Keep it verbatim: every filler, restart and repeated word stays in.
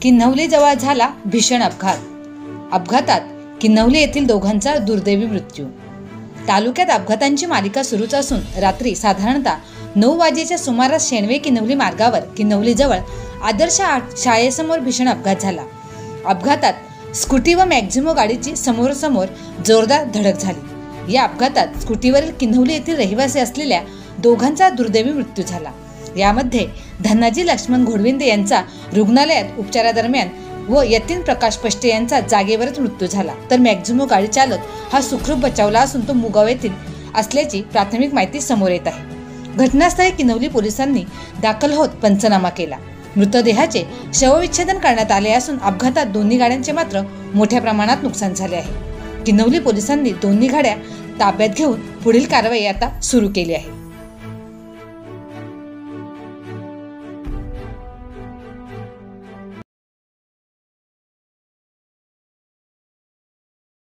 किन्हवलीजवळ झाला भीषण अपघात. अपघातात किन्हवली येथील दोघांचा दुर्दैवी मृत्यू. तालुक्यात अपघातांची मालिका सुरूच असून रात्री साधारणतः नऊ वाजेच्या सुमारास शेणवे किन्हवली मार्गावर किन्हवलीजवळ आदर्श शाळेसमोर भीषण अपघात झाला. अपघातात स्कूटी व मॅक्झिमो गाडीची समोरासमोर जोरदार धडक झाली. या अपघातात स्कूटीवरील किन्हवली येथील रहिवासी असलेल्या दोघांचा दुर्दैवी मृत्यू झाला. यामध्ये धनाजी लक्ष्मण घोडविंदे यांचा रुग्णालयात उपचारादरम्यान व यतीन प्रकाश पष्टे यांचा जागेवरच मृत्यू झाला. तर मॅक्झिमो गाडी चालक हा सुखरूप बचावला असून तो मुगाव येथील असल्याची प्राथमिक माहिती समोर येत आहे. घटनास्थळी किन्हवली पोलिसांनी दाखल होत पंचनामा केला. मृतदेहाचे शवविच्छेदन करण्यात आले असून अपघातात दोन्ही गाड्यांचे मात्र मोठ्या प्रमाणात नुकसान झाले आहे. किन्हवली पोलिसांनी दोन्ही गाड्या ताब्यात घेऊन पुढील कारवाई आता सुरू केली आहे.